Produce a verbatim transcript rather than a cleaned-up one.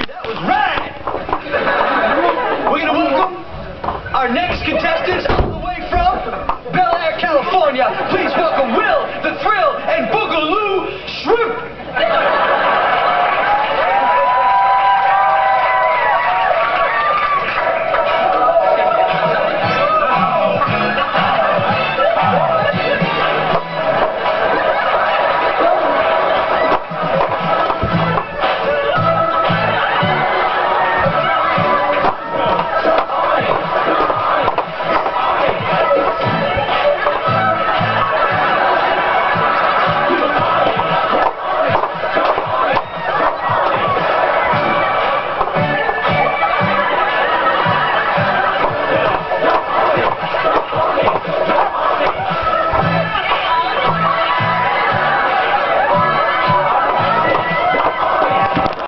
That was rad! We're gonna welcome our next contestants all the way from Bel Air, California. Please welcome Will, the Thrill, and Boogaloo Shrimp!